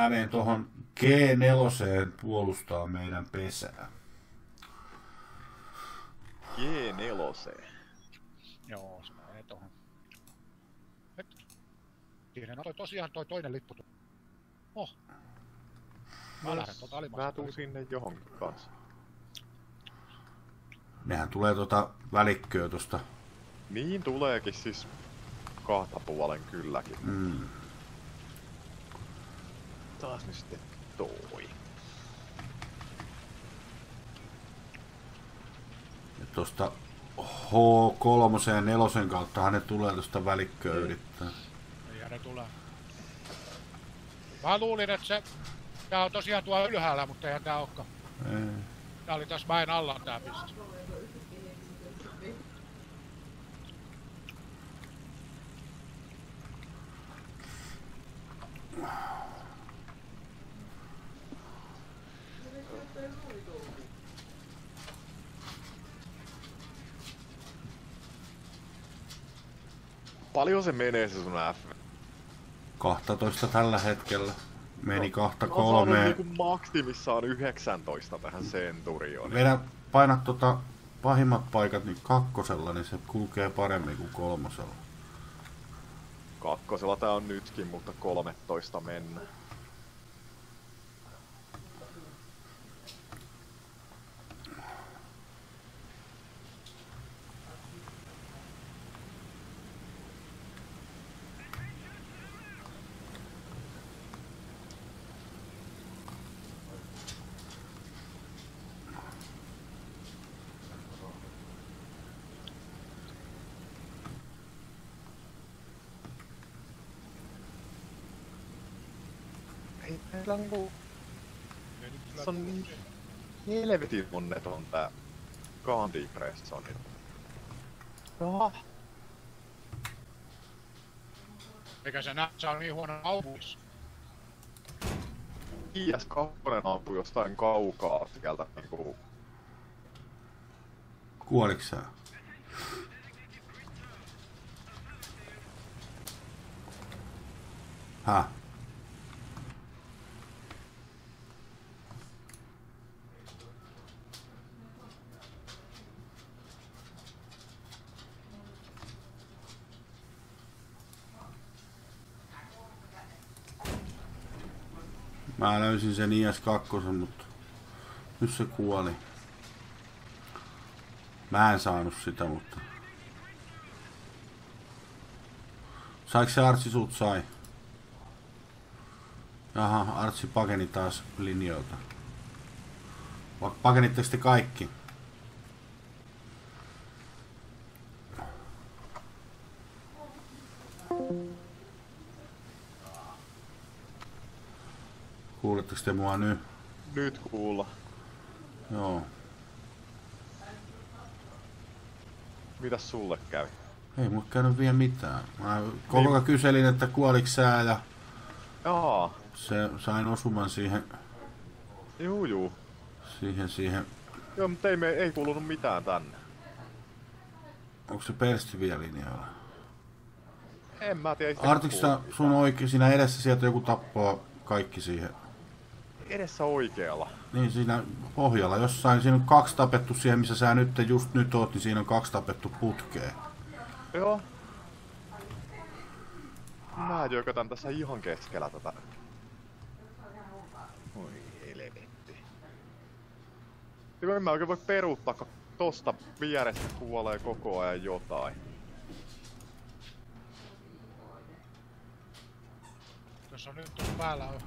Mä menen tuohon G4 puolustaa meidän pesää. G4. Joo, se menee tohon. Siinä toi tosiaan toi toinen lippu. Mä lähden tuolta alimmaista. Mä tuun sinne johonkin kanssa. Nehän tulee välikköä tosta. Niin tuleekin siis kahta puolen kylläkin. Taas nyt sitten toi. Ja tosta H3 ja 4 kautta ne tulee tosta välikköä yrittää. Ja ne tulee. Mä luulin, että tää on tosiaan tuolla ylhäällä, mutta eihän tää olekaan. Ei. Tää oli tässä mäen alla tää piste. Paljon se menee se sun F? 12 tällä hetkellä. Meni 2-3. On niinku maksimissaan 19 tähän Centurioniin. Vedä, painat pahimmat paikat niin 2, niin se kulkee paremmin kuin 3. 2 tää on nytkin, mutta 13 mennä. Meillä on niinku... Se on niin helvetin onneton tää Candy-pressoni. Jaha. Eikä se nähtsä on niin huono aupuissa. IS-2 ampuu jostain kaukaa sieltä niinku... Kuoliks sä? Häh? Mä löysin sen IS-2, mutta nyt se kuoli. Mä en saanut sitä, mutta... Saiko se Artsi sut sai? Jaha, Artsi pakeni taas linjoilta. Pakenitteko te kaikki? Kuuletteko te mua nyt? Nyt kuulla. Joo. Mitäs sulle kävi? Ei mulle käynyt vielä mitään. Mä koko ajan kyselin, että kuoliks sä ja... Jaa. Sain osuman siihen... Juu. Siihen... Joo, mutta ei kuulunut mitään tänne. Onko se Persti vielä linjalla? En mä tiedä. Artiksta sun oikein siinä edessä sieltä joku tappaa kaikki siihen? Edessä oikealla. Niin siinä pohjalla jossain, siinä on 2 tapettu siihen missä sä just nyt oot, niin siinä on 2 tapettu putkeen. Joo. Mä jökötän tässä ihan keskellä tätä. Oi helvetti. En mä oikein voi peruuttaa, kun tosta vierestä kuolee koko ajan jotain. Tuossa on nyt tullut päällä on.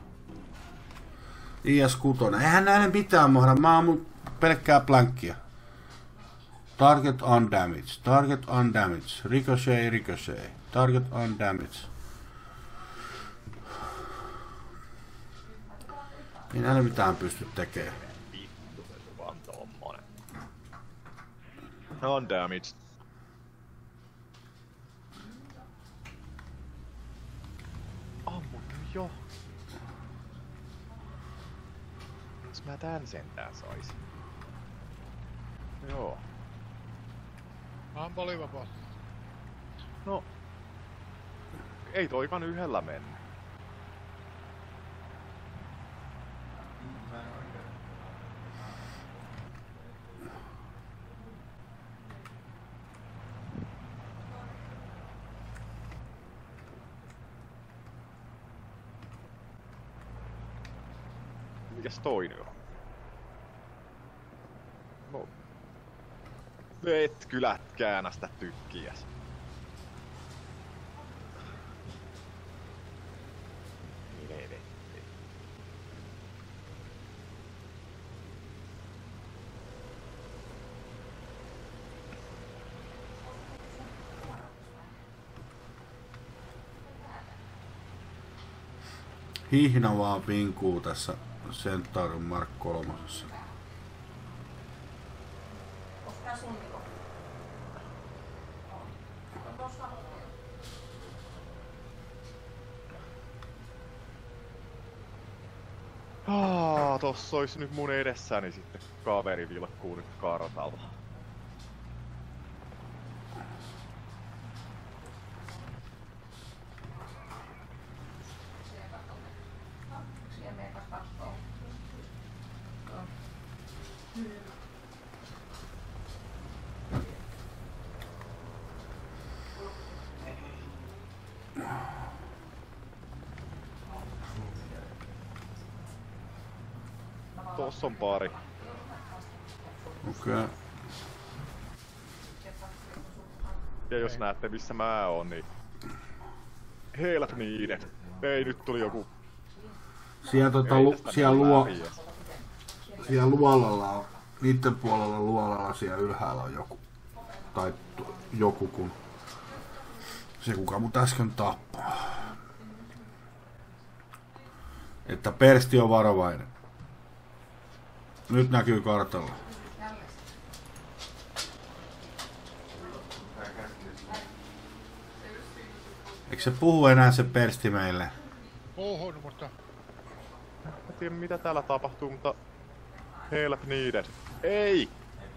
IS-6. Eihän näille mitään mahda. Mä ammun pelkkää blankkia. Target undamaged. Target undamaged. Ricochet. Target undamaged. Ei näille mitään pysty tekemään. Vittu, se vaan tommonen. Undamaged. Ammun jo. Jos mä tän sentään saisin. Joo. Unbelievable. No. Ei toikaan yhdellä mennyt. Mikäs toi nyt on? No. Et kyllä käännästä tykkiäs. Hihna vaan pinkuu tässä Centaurin Mark 3. Tossa ois nyt mun edessäni sitten kaveri vilkkuu nyt kartalla. Tossa on pari. Okei. Ja jos näette missä mä oon, niin... Help needed. Ei, nyt tuli joku... Siellä luolalla on, niitten puolella luolalla siellä ylhäällä on joku. Tai joku kun... Se kuka mut äsken tappaa. Että Persti on varovainen. Nyt näkyy kartalla. Eikö se puhu enää se Persti meille? Puhun, mutta... En tiedä mitä täällä tapahtuu, mutta... Help needed. Ei!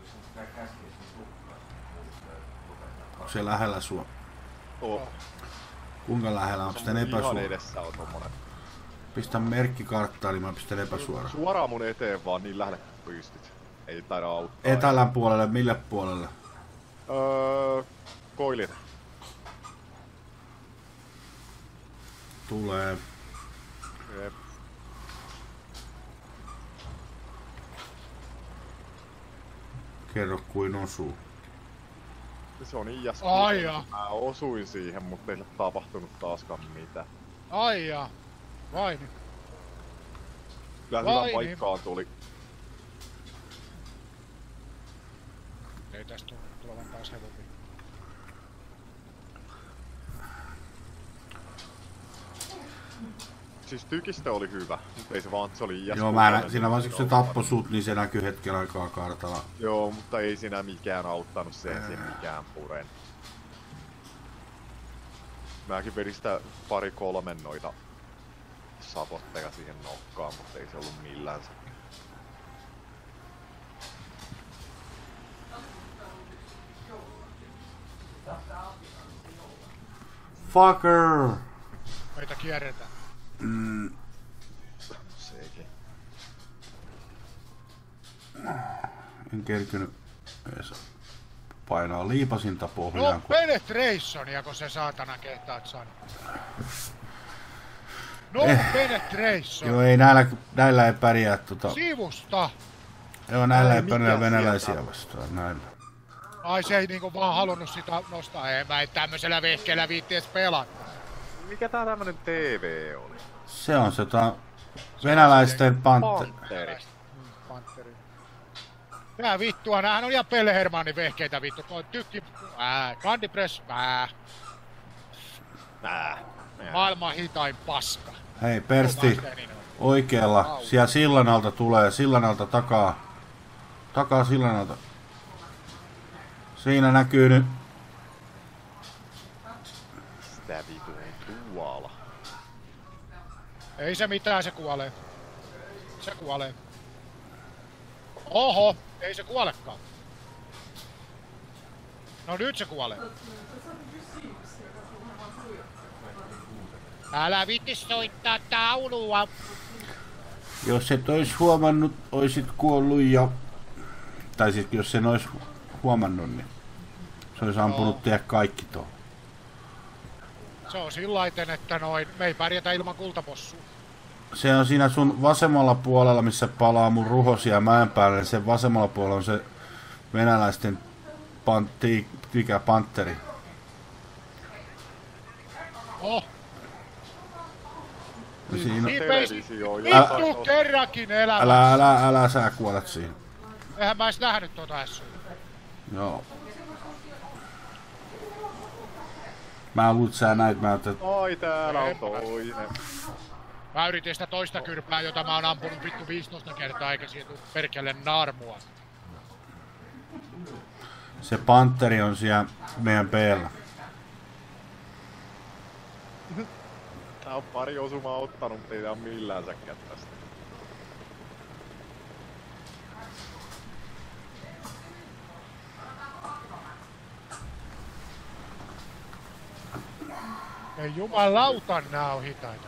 Onko se lähellä sua? Oh. Kuinka lähellä? Onko sitten epäsuora? Ihan edessä on tommonen. Pistä merkki karttaan, niin mä pistän epäsuora. Suoraan mun eteen vaan niin lähelle kun pystyt. Ei taida auttaa. Etelän puolelle, mille puolelle? Koilin. Tulee. Jep. Kerro kuin osuu. Se on IS. Aijaa. Mä osuin siihen, mutta ei sille tapahtunut taaskaan mitään. Aijaa. Vaini. Kyllä hyvän paikkaan tuli. Ei tästä tule tulevan taas hevokin. Siis tykistö oli hyvä, mutta ei se vaan, se oli IS. Joo, siinä vaiheessa kun se tappoi sut, niin se näkyy hetken aikaa kartalla. Joo, mutta ei siinä mikään auttanut sen mikään puren. Mäkin vedin sitä 2-3 noita sapotteja siihen nokkaan, mutta ei se ollut millään se. Fucker! Meitä kierretään. Sekin. En kerkynyt edes painaa liipasinta pohjaan. No penetrationia, kun se saatana kehtaat sanoa. No penetration. Joo, ei näillä ei pärjää Sivusta. Joo, näillä ei pärjää venäläisiä vastaan, näillä. Ai se ei niinku vaan halunnut sitä nostaa. Ei mä et tämmösellä vehkeellä viitties pelata. Mikä tää tämmönen TV oli? Se on se venäläisten Panteri. Panteri. Tää vittua, näähän on ihan Pelle Hermannin vehkeitä vittu. Toi tykki... Candy Press... Maailman hitain paska. Hei Persti, oikealla. Siellä sillan alta tulee, sillan alta takaa. Takaa sillan alta. Siinä näkyy nyt. Sitä vitun tuolla. Ei se mitään, se kuolee. Se kuolee. Oho, ei se kuolekaan. No nyt se kuolee. Älä vitti soittaa taulua. Jos et ois huomannut, oisit kuollut ja... Tai siis jos sen ois huomannut, niin se ois ampunut tehdä kaikki tuohon. Se on sillaiten, että noin, me ei pärjätä ilman kultapossua. Se on siinä sun vasemmalla puolella, missä palaa mun ruhosia mäen päälle. Sen vasemmalla puolella on se venäläisten panteri. Oh! Siinä... Televisio. Vittu kerrankin elämässä! Älä sä kuolet siihen. Eihän mä edes nähnyt tota äsken. Joo. Mä luulen, sä näit, Ai täällä on toinen. Mä yritin sitä toista kyrpää, jota mä oon ampunut vittu 15 kertaa, eikä siitä tuu perkele naarmua. Se panteri on siellä meidän B:llä. Tää on pari osumaa ottanut, mutta ei tää oo millään säkkää tästä. Ei jumalauta, nää on hitaita.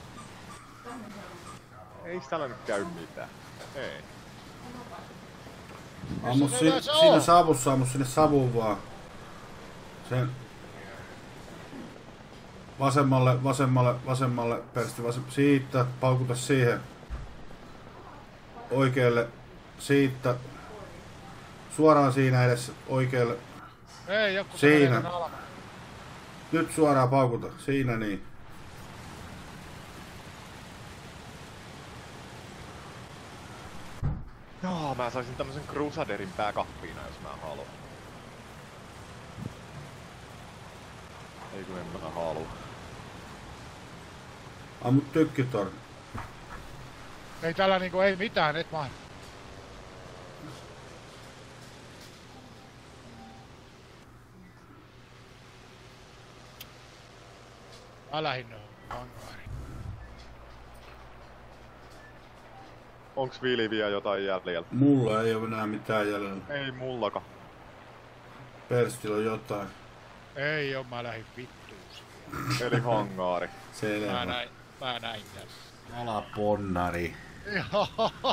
Ei täällä nyt käy mitään. Ei. Ammu siinä savussa, ammu sinne savuun vaan. Sen vasemmalle, persti siitä, paukuta siihen. Oikealle, siitä. Suoraan siinä edessä, oikealle. Ei, joku siinä. Nyt suoraan paukuta, siinä niin. Joo, mä saisin tämmösen Crusaderin pääkappiina, jos mä haluan. Ei kun en mä halua. Ammu tykkitorni. Ei tällä niinku ei mitään, et vaan. Mä lähdin hankaariin. Onks Vili vielä jotain jäljellä? Mulla ei oo enää mitään jäljellä. Ei mullakaan. Perstillä on jotain. Ei oo, mä lähdin vittuun. Eli hangaari. Selvä. Mä näin tän. Alaponnari. Joo.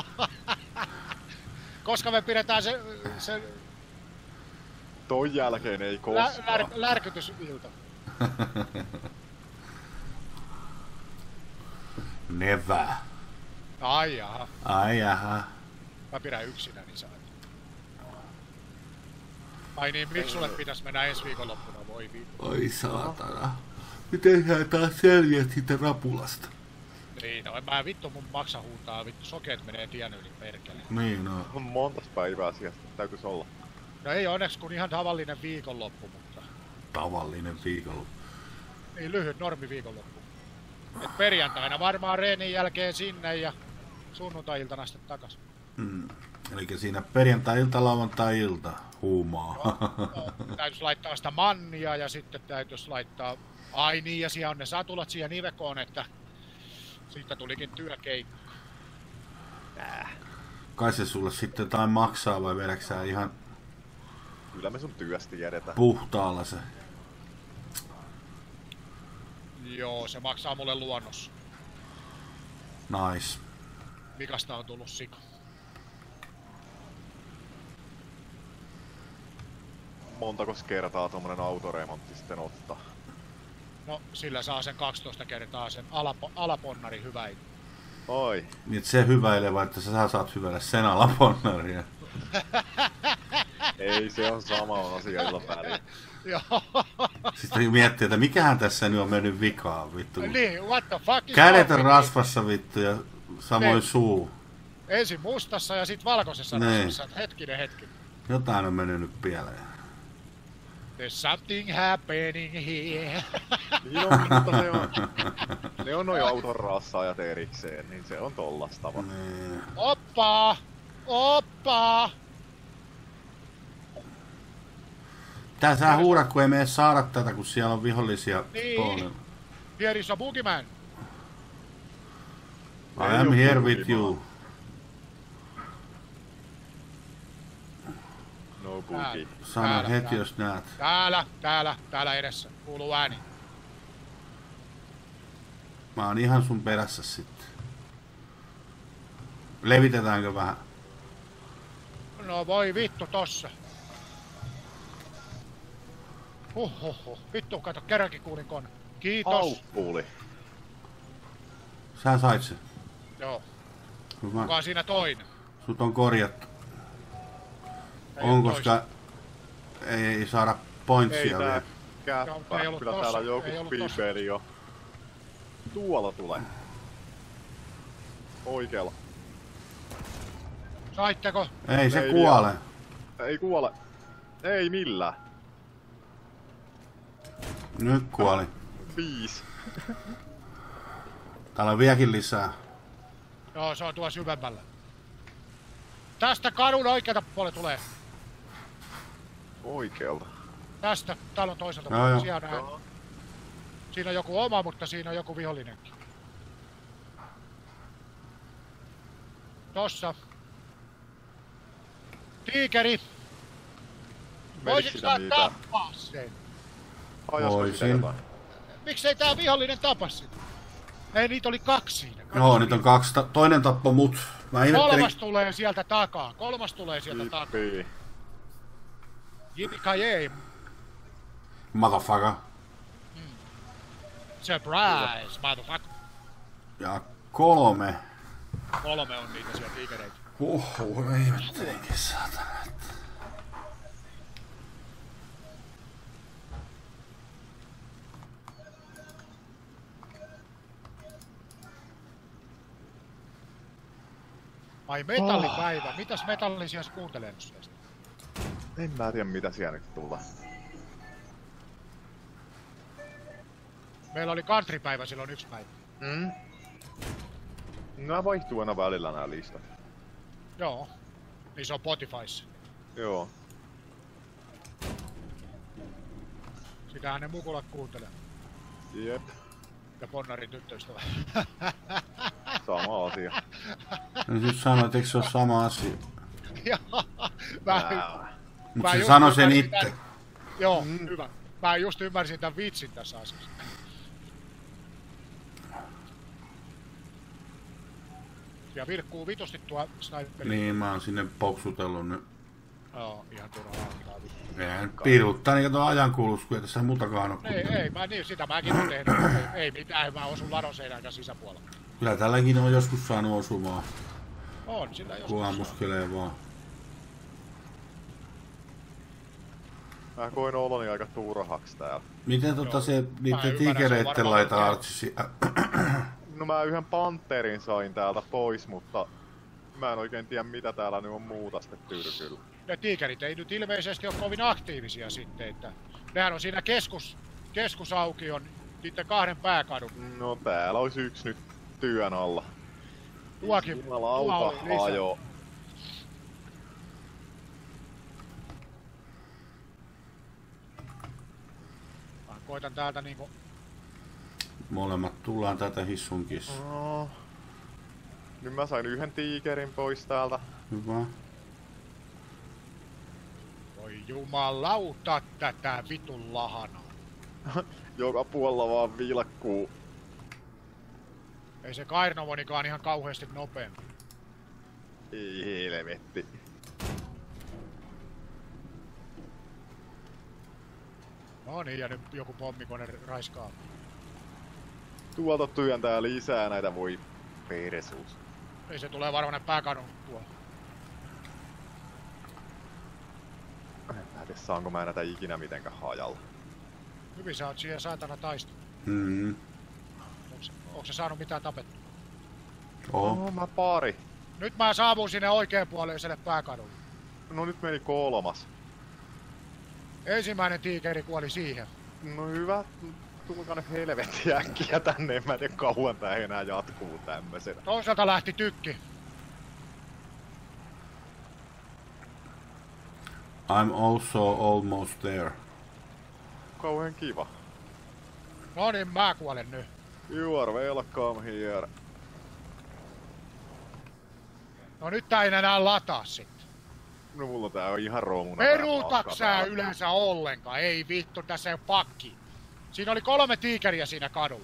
Koska me pidetään se Ton jälkeen ei koskaan. lärkytysilta. Never. Ai jaha. Ai jaha. Mä pidän yksinäni saat. Ai niin, miksi sulle pitäis mennä ensi viikonloppuna, voi vittu. Oi saatana. Miten sä taas selviät siitä rapulasta? Niin, no en mä vittu mun maksa huutaa, vittu sokeet menee tien yli perkele. Niin no. On montas päivää sieltä, täytyis olla. No ei onneksi kun ihan tavallinen viikonloppu, mutta... Tavallinen viikonloppu. Niin lyhyt normi viikonloppu. Et perjantaina varmaan reenin jälkeen sinne ja sunnuntai-iltana sitten takas. Elikkä siinä perjantai-ilta, lauantai-ilta huumaa. No, täytyis laittaa sitä mannia ja sitten täytyis laittaa... Ai niin, ja siellä on ne satulat siihen Ivekoon, että... Siitä tulikin työkeikka. Kai se sulle sitten jotain maksaa vai vedäksää ihan Kyllä me sun työstä tiedetään. puhtaalla se? Joo, se maksaa mulle luonnossa. Nice. Mikasta on tullut sika. Montakos kertaa tommonen autoremontti sitten ottaa? No, sillä saa sen 12 kertaa sen alaponnari hyvä. Oi. Niin se hyväilee vai että sä saat hyväillä sen alaponnaria? Ei, se on sama asia illa väliin. Joo. Sitten miettii, että mikähän tässä nyt on mennyt vikaan, vittu. Niin, what the fuck is Kädet on wrong? rasvassa, vittu, ja samoin Niin. suu. Ensin mustassa ja sit valkoisessa Niin. rasvassa. Hetkinen. Jotain on mennyt nyt pieleen. There's something happening here. Joo, mutta ne on noi auton rassaajat erikseen, niin se on tollasta vaan. Niin. Oppa! Oppa! Tää sä huudat, kun ei mene saada tätä, kun siellä on vihollisia Niin. pohjalla. Here is a boogeyman. I am here with you. No boogie. Sano Täällä, heti, täällä. jos näet. Täällä edessä. Kuuluu ääni. Mä oon ihan sun perässä sitten. Levitetäänkö vähän? No voi vittu tossa. Vittu, kato, kerrankin kuulin kon. Kiitos. Hauppuuli. Sä sait sen. Joo. Hyvä. Kuka on siinä toinen? Sut on korjattu. Ei On, oo koska ei saada Ei pointsia tää vielä. käppää. Ei ollut Kyllä tossa, täällä joku ei ollut tossa. pipeli jo. Tuolla tulee. Oikealla. Saitteko? Ei se Ei kuole. Ei kuole. Ei millään. Nyt kuoli. 5. Täällä on vieläkin lisää. Joo, se on tuossa syvemmällä. Tästä kadun oikealta puolelta tulee. Oikealta. Tästä. Täällä on toiselta Joo, puolelta. joo. Siellä näin. Siinä on joku oma, mutta siinä on joku vihollinenkin. Tossa. Tiikeri! Menikö Voisit sitä sä mitään? tappaa sen? Hajosko sitä Voisin. jotain? Miksei tää vihollinen tapa sitä? Ei, niitä oli 2 siinä. Joo, nyt on 2. Toinen tappo mut. Mä ihmettelin. Kolmas tulee sieltä takaa. Kolmas tulee sieltä takaa. Jippi. Yippee-ki-yay. Motherfucker. Surprise, motherfucker. Ja 3. 3 on niitä siellä tiikereitä. Oho, ihmettelinkin saatana. Ai metallipäivä. Mitäs metallisia se kuuntelee nyt siellä? En mä tiedä mitä siellä nyt tulee. Meillä oli countrypäivä silloin 1 päivä. Nää vaihtuu aina välillä nää listat. Joo. Niin se on Spotifyssa. Joo. Sitähän ne mukulat kuuntelee. Jep. Ja Ponnarin tyttöystävä. Sama asia. Nyt just sanoit, eikö se ole sama asia? Joo. Mä Mutta se just sanoi sen ymmärsin itse. tän- Joo, hyvä. Mä just ymmärsin tän vitsin tässä asiassa. Ja virkkuu vitusti tuo sniperi. Niin, mä oon sinne poksutellut nyt. Joo, ihan turhaa antaa vittu. Eihän piiruttaa niin kato ajankulus, kun ei tässä muutakaan ole. Ei, mä niin, sitä mäkin oon tehnyt. Ei mitään, mä osun ladonseinänkään sisäpuolella. Kyllä tälläkin on joskus saanut osumaan, On, sillä kun joskus. ammuskelee vaan. Mä koin oloni aika turhaksi täällä. Miten Joo. se Mä niiden ymmärrän, se on tiikereitten varmaan laita oikein. artsisi? No mä yhden panterin sain täältä pois, mutta mä en oikein tiedä mitä täällä nyt on muuta sitten tyrkyllä. Ne tiikerit ei nyt ilmeisesti ole kovin aktiivisia sitten, että nehän on siinä keskusaukion niiden 2 pääkadun. No täällä olisi 1 nyt työn alla. Tuokin Jumalauta oli lisää. hajo. Mä koitan täältä niinku... Molemmat tullaan tätä hissunkissa. No. Nyt mä sain 1 tiikerin pois täältä. Hyvä. Voi jumalauta tätä vitun lahanaa. Joka puolella vaan vilkkuu. Ei se Kairnovonikaan ihan kauheasti nopeampi. Ei helvetti. No niin, ja nyt joku pommikone raiskaa. Tuolta työntää lisää näitä, voi persuus. Ei se tulee varmaan pääkadun tuo. Mä en tiedä saanko mä näitä ikinä mitenkään hajalla. Hyvin sä oot siihen saatana taistellut. Mm. Onko se saanut mitään tapettua? Oho. No mä pari. Nyt mä saavun sinne oikeanpuoleiselle pääkadulle. No nyt meni 3. Ensimmäinen tiikeri kuoli siihen. No hyvä. Tulkaa nyt helvetti äkkiä tänne. En mä tiedä kauan tää enää jatkuu tämmösenä. Toisaalta lähti tykki. I'm also almost there. Kauhean kiva. No niin, mä kuolen nyt. You are welcome here. No nyt tää ei enää lataa sitten. No mulla tää on ihan romuna. Peruutaks sä yleensä ollenkaan? Ei vittu, tässä ei oo pakki. Siinä oli 3 tiikeriä siinä kadulla.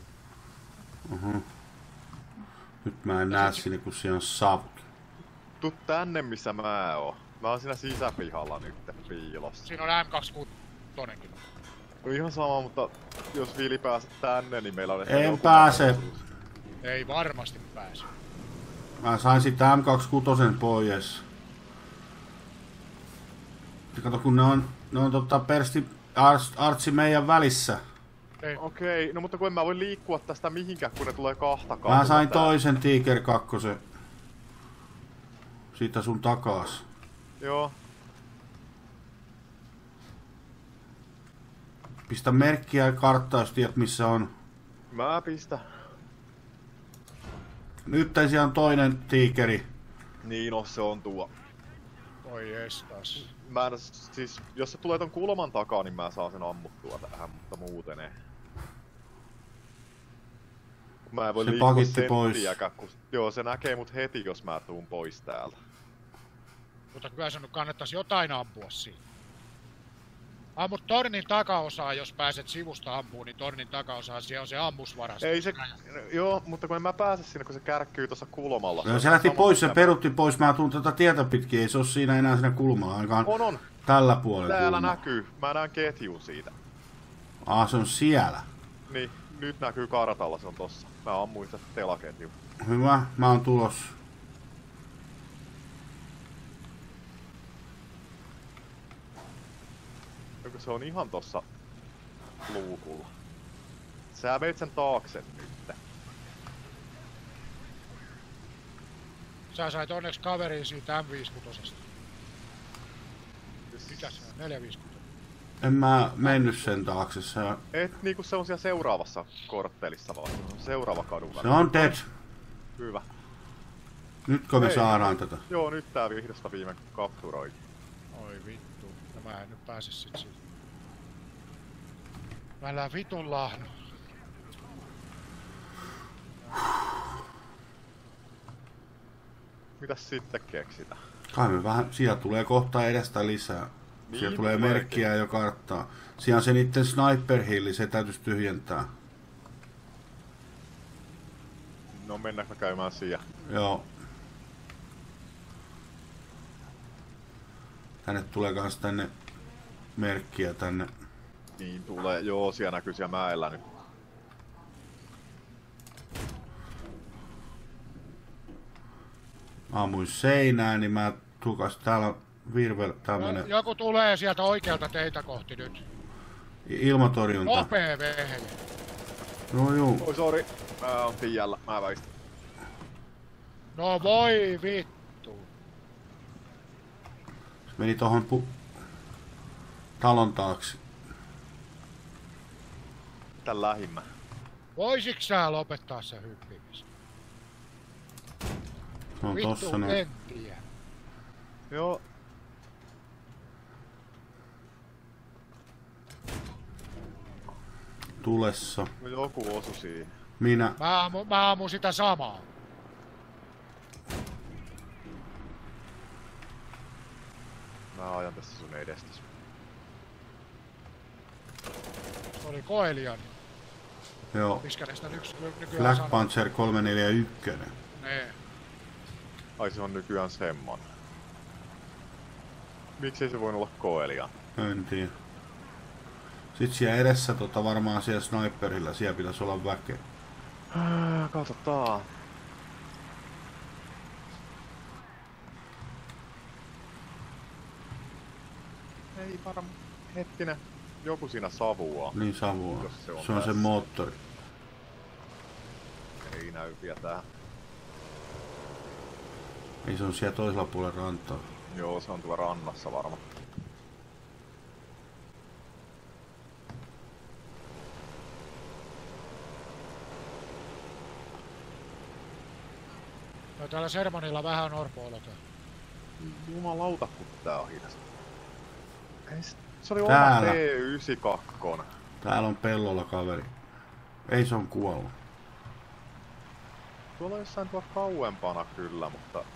Nyt mä en näe sinne, kun siellä on savut. Tuu tänne missä mä oon. Mä oon siinä sisäpihalla nyt piilossa. Siinä on M26 tonenkin. No ihan sama, mutta jos Vili pääset tänne, niin meillä on ehkä En joku pääse. mahdollisuus. Ei varmasti pääse. Mä sain sitä M26 pois. Kato, kun ne on Persti Artsi meidän välissä. Okei, no mutta kun en mä voi liikkua tästä mihinkään, kun ne tulee kahtakaan. Mä sain toisen Tiger 2. Siitä sun takaas. Joo. Pistä merkkiä ja karttaa, jos tiedät missä on. Mä pistä. Nyt siellä on toinen tiikeri. Niin, no se on tuo. Oi estas. Mä en, siis, jos se tulee ton kulman takaa, niin mä saan sen ammuttua tähän, mutta muuten ei. Mä en voi Se liikkua pakitti pois. senttiäkään, kun joo, se näkee mut heti, jos mä tuun pois täältä. Mutta kyllä se nyt kannattaisi jotain ampua siinä. Ammut tornin takaosaa, jos pääset sivusta ampuun, niin tornin takaosaa, siellä on se ammusvarasto. Ei se, joo, mutta kun en mä pääse sinne, kun se kärkkyy tuossa kulmalla. No, se lähti pois, se perutti pois, mä tuun tätä tietä pitkin, ei se oo siinä enää siinä kulmalla, ainakaan On. tällä puolella. Täällä kulma. näkyy, mä näen ketjun siitä. Se on siellä. Niin, nyt näkyy kartalla, se on tossa. Mä ammuin sitä telaketjun. Hyvä, mä oon tulos. Joku se on ihan tossa luukulla. Sä veit sen taakse nyt. Sä sait onneksi kaveriin siitä M56. Mikä se on? 450. En mä mennyt sen taakse, Et niinku se on siellä seuraavassa korttelissa vaan. Se on seuraava kadun se on dead. Hyvä. Nytkö me Ei. saadaan tätä? Joo, nyt tää vihdosta viime kapturoi. Oi vittu. No mä en nyt pääse sit siitä. Mä lähden vitun lahnu. Mitäs sitten keksitään? Kai me vähän, siellä tulee kohta edestä lisää. Niin, Siellä tulee tuleekin. merkkiä jo karttaa. Siellä on se niitten sniper hilli, se täytyisi tyhjentää. No mennäänkö käymään siellä? Joo. Tänne tulee kans tänne merkkiä tänne. Niin tulee, joo, siellä näkyy siellä mäellä nyt. Ammuin seinään, niin mä tukas, täällä on virvel, tämmönen Joku tulee sieltä oikealta teitä kohti nyt. ilmatorjunta. Nopee vehje. No juu. Oi sori, mä oon tiellä, mä väistän. No voi vittu. Se meni tohon talon taakse. Tän lähimmä. Voisiks sä lopettaa se hyppimisen? Se on tossa Vittu noin. en tiedä. Joo. Tulessa. No joku osu siihen. Minä. Mä ammun sitä samaa. Mä ajan tässä sun edestäsi. Se oli Koelian. Joo. Miskä näistä nykyään Black sanoo? Panther 341. Nee. Ai se on nykyään semmonen. Miksei se voinut olla Koelia? En tiedä. Sitten siellä edessä varmaan siellä sniperilla, siellä pitäisi olla väkeä. Katsotaan. Ei varmaan. Hetkinen. Joku siinä savuaa. Niin savua. Jos se on Se on se tässä. moottori. Ei näy vielä tää. Ei se on siellä toisella puolella rantaa. Joo, se on tuolla rannassa varmaan. No täällä Sermonilla vähän orpoilota. Jumalauta, kun tää on hidas. Se oli Täällä. oma T92. Täällä on pellolla kaveri. Ei se on kuollut. Tuolla on jossain tuolla kauempana kyllä, mutta...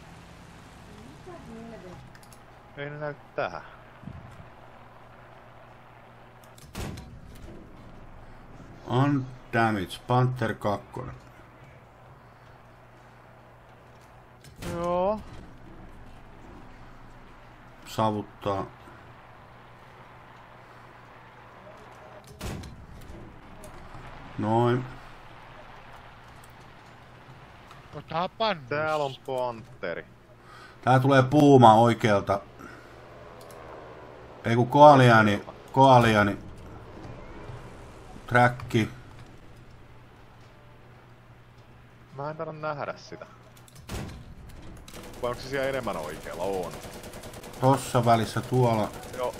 Ei ne näy tähän. Undamaged, Panther 2. Joo. Savuttaa. Noin. Ottaa pannu. Täällä on panteri. Tää tulee puuma oikealta. Ei kun koaliani. Träkki. Mä en taida nähdä sitä. Vai onko se siellä enemmän oikealla? On. Tossa välissä tuolla. Joo.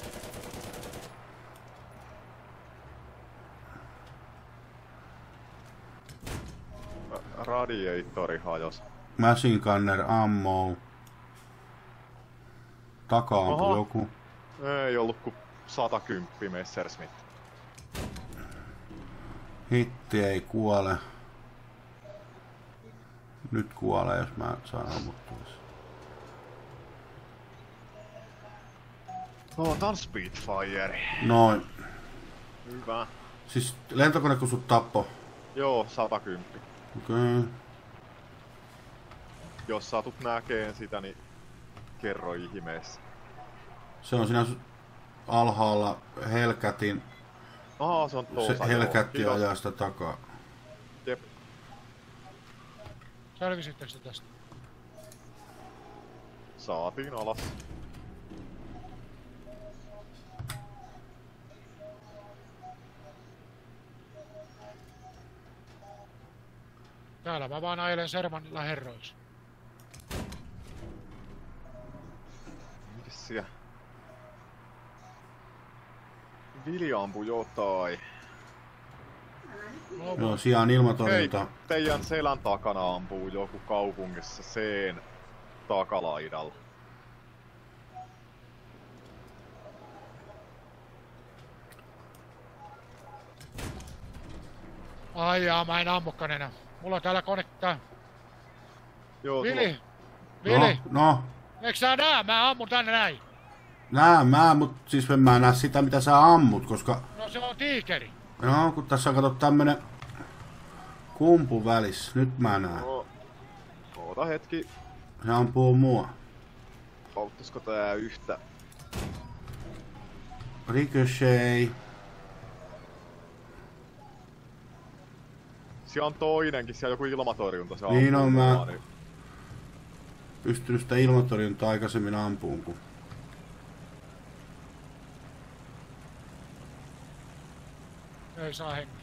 Radiatori hajos. Machine Gunner ammo. Takaa ampui Oho. joku. Ei ollut ku 110 Messerschmitt. Hitti ei kuole. Nyt kuolee, jos mä saan ammuttua. Otan Spitfire. Noin. Hyvä. Siis lentokone kun sut tappo. Joo, 110. Okei. Jos satut näkeen sitä, niin kerro ihmeessä. Se on siinä alhaalla Hellcatin. Se on tuossa. Se Hellcat ajaa sitä takaa. Jep. Selvisittekö tästä? Saatiin alas. Täällä mä vaan ajelen Sermanilla herroiksi. Mikäs siellä? Vili ampui jotain. No, Joo, sijaan ilmatorjunta. Hei, teidän selän takana ampuu joku kaupungissa sen takalaidalla. ai jaa, mä en ammukaan enää. Mulla on täällä kone tää. Joo, Vili! Vili! No. Eikö sä nää? Mä ammun tänne näin. Näen mä, mut siis en mä näe sitä mitä sä ammut, koska... No se on tiikeri. No, kun tässä on kato tämmönen... kumpu välissä. Nyt mä näen. No, oota hetki. Se ampuu mua. Auttaisiko tää yhtä? Ricochet. Siellä on toinenkin, siellä joku ilmatorjunta. Se Niin ampuu on, mä- mua, niin- Pystynyt sitä ilmatorjuntaa aikaisemmin ampuun, kun... Ei saa hengiä.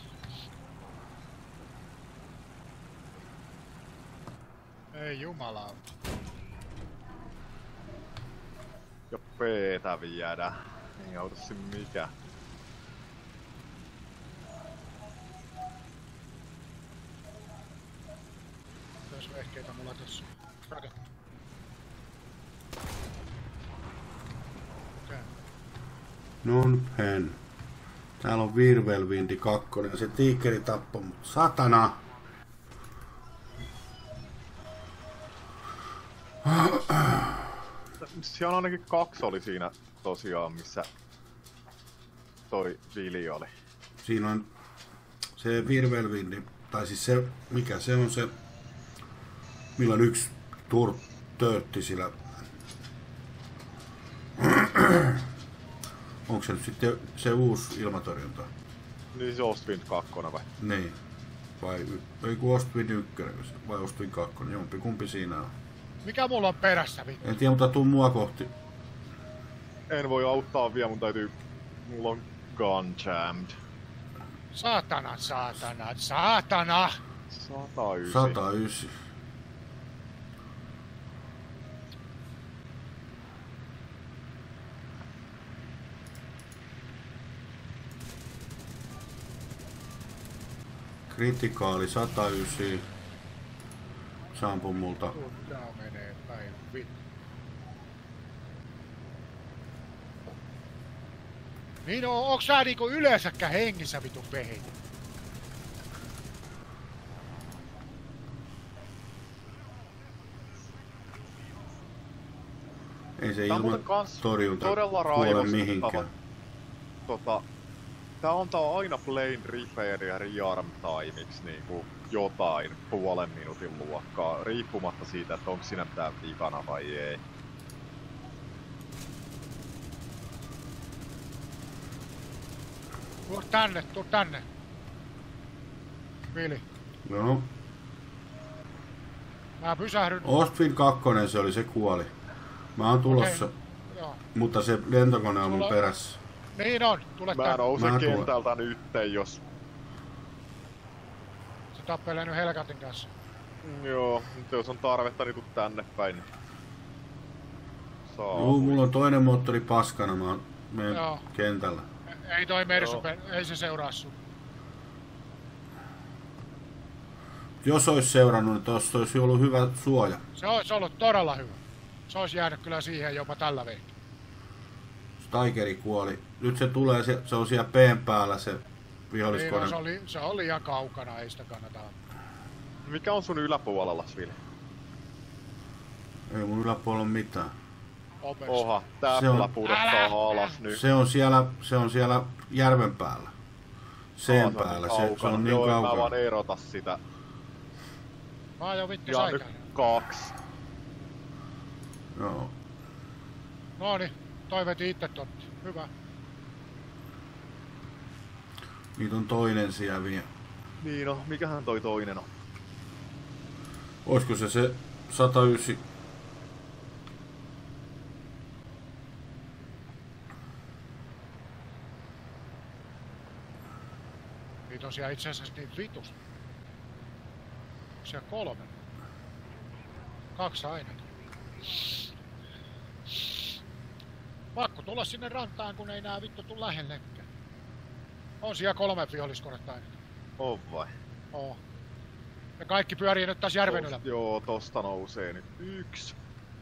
Ei jumalauta. Ja P-tä viedä. Ei auta siinä mikä. Mitäs vehkeitä mulla tässä on? Raketti. Okei. Non-pen. Täällä on Virvelvindi 2 ja se tiikeri tappoi mut. Satana! Siellä on ainakin 2 oli siinä tosiaan, missä toi Vili oli. Siinä on se Virvelvindi, tai siis se, mikä se on se, millä on yksi törtti sillä. Onko se nyt sitten se uusi ilmatorjunta? Niin se Ostwind 2 vai? Niin. Vai ei kun Ostwind 1 vai Ostwind 2, jompikumpi siinä on. Mikä mulla on perässä vittu? En tiedä, mutta tuu mua kohti. En voi auttaa vielä, mun täytyy... Mulla on gun jammed. Saatana, saatana, saatana! 109. 109. Kritikaali 109. Se ampui multa. Tää menee päin vittu. Niin onks sä niinku yleensäkään hengissä vitun pehin? Ei se Tää on ilman muuten kans torjunta todella kuole raivostuttava. mihinkään. Tää antaa aina plane repair ja rearm timeiksi niinku jotain puolen minuutin luokkaa, riippumatta siitä, että onko siinä mitään vikana vai ei. Tuu tänne. Vili. No, Mä pysähdyn. Ostwind 2, se oli, se kuoli. Mä oon tulossa, Joo. mutta se lentokone on mun perässä. Niin on, tule Mä tänne. nousen kentältä nytten, jos... Se tappelee nyt Helkatin kanssa. Joo, mutta jos on tarvetta, niin tuu tänne päin. Juu, mulla on toinen moottori paskana, mä menen kentällä. Ei toi Mersu, ei se seuraa sun. Jos ois seurannut, niin tossa olisi ollut hyvä suoja. Se olisi ollut todella hyvä. Se olisi jäänyt kyllä siihen jopa tällä vehti. Tigeri kuoli. Nyt se tulee, se on siellä P:n päällä se viholliskone. Niin, se oli liian kaukana, ei sitä kannata. Mikä on sun yläpuolella, Svili? Ei mun yläpuolella ole mitään. Oha, täpälä pudottaa alas nyt. Se on siellä järven päällä. Sen päällä, se on niin kaukana. Mä vaan erota sitä. Mä oon jo vittu ja saikaan. nyt 2. Joo. Noni, toi veti itse totti. Hyvä. Niitä on toinen siellä vielä. Niin no, mikähän toi toinen on? Oisko se 109? Niitä on siellä itse asiassa niin vitus. Siellä 3. 2 ainakin. Pakko tulla sinne rantaan, kun ei nää vittu tuu lähellekään. On siellä 3 viholliskonetta ainakin. On vai? Oo. Ja kaikki pyörii nyt taas järven yllä. Joo, tosta nousee nyt 1.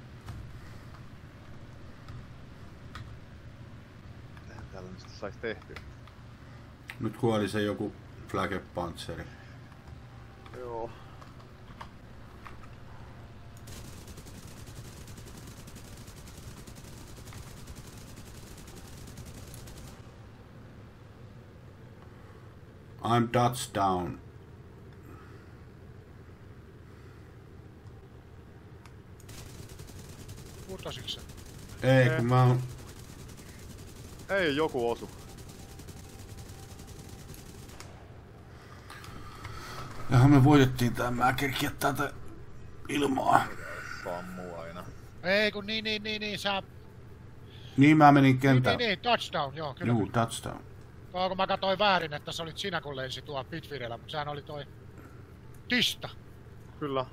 Mitähän täällä nyt sais tehty? Nyt kuoli se joku Flagepantseri. Joo. I'm touchdown. Putositko sä? Ei, kun mä oon... Ei, joku osu. Jaha, me voitettiin tää, mä kerkiä tätä ilmaa. Sammu aina. Ei kun niin, sä... Niin mä menin kentälle. Niin, touchdown, joo, kyllä. Juu, touchdown. Tuo kun mä katsoin väärin, että se olit sinä kun lensi tuo Bitfirellä, mutta sehän oli toi... Tista. Kyllä.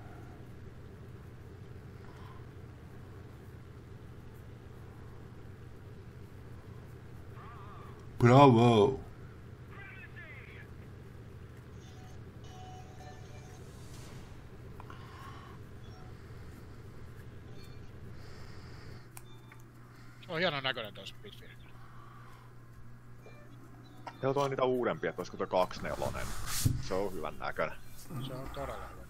Bravo! Se on hienon näköinen toi Bitfire. Joo, toi on niitä uudempia, että olisiko toi 24. Se on hyvän näköinen. Se on todella hyvä.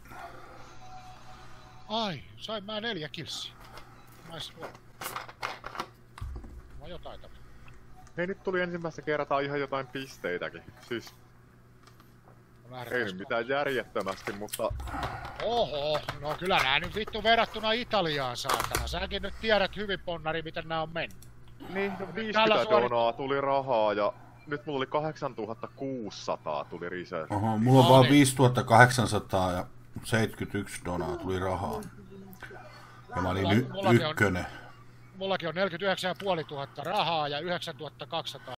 Ai, sain mä 4 kilssiä. Nice one. Mä jotain tapahtuu. Hei, nyt tuli ensimmäistä kertaa ihan jotain pisteitäkin. Siis ei nyt mitään järjettömästi, mutta... Oho, no kyllä nää nyt vittu verrattuna Italiaan saatana. Säkin nyt tiedät hyvin, Ponnari, miten nää on mennyt. Niin, no 50 donaa tuli rahaa ja nyt mulla oli 8600 tuli reserve. Oho, mulla on vaan 5800 ja 71 donaa tuli rahaa. Ja mä olin ykkönen. Mullakin on 49 500 rahaa ja 9200